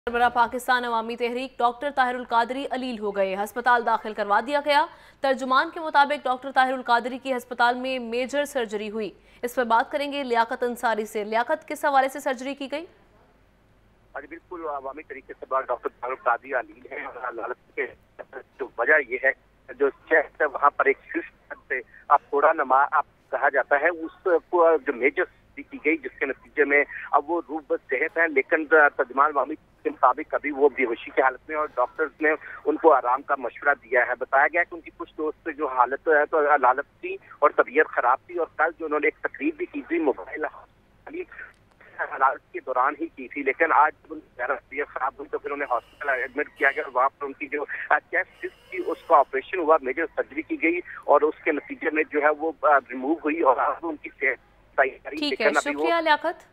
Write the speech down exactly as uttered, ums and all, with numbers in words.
सरबराह Pakistan Awami Tehreek doctor Tahirul Qadri अलील हो गए, अस्पताल दाखिल करवा दिया गया। तर्जुमान के मुताबिक डॉक्टर ताहिरुल कादरी की अस्पताल में मेजर सर्जरी हुई। इस पर बात करेंगे लियाकत अंसारी से। लियाकत, किस हवाले से सर्जरी की गई? आज बिल्कुल अवामी तरीके से डॉक्टर ताहिरुल कादरी अलील है और अदालत के जो वजह ये है जो चेस्ट है वहाँ पर एक से आप थोड़ा नमा आप कहा जाता है उसको जो मेजर की गई, जिसके नतीजे में अब वो रूप सेहत है, लेकिन तर्जुमान अवामी के मुताबिक अभी वो बेहोशी की हालत में और डॉक्टर्स ने उनको आराम का मशवरा दिया है। बताया गया कि उनकी कुछ दोस्त जो हालत है तो हालत थी और तबीयत खराब थी और कल जो उन्होंने एक तकरीर भी की थी मोबाइल हालात के दौरान ही की थी, लेकिन आज जब उनकी तबीयत खराब हुई तो फिर उन्हें हॉस्पिटल एडमिट किया गया और वहाँ पर उनकी जो चेस्ट थी उसका ऑपरेशन हुआ, मेजर सर्जरी की गई और उसके नतीजे में जो है वो रिमूव हुई और अब उनकी सेहत ठीक है। शुक्रिया लियाकत।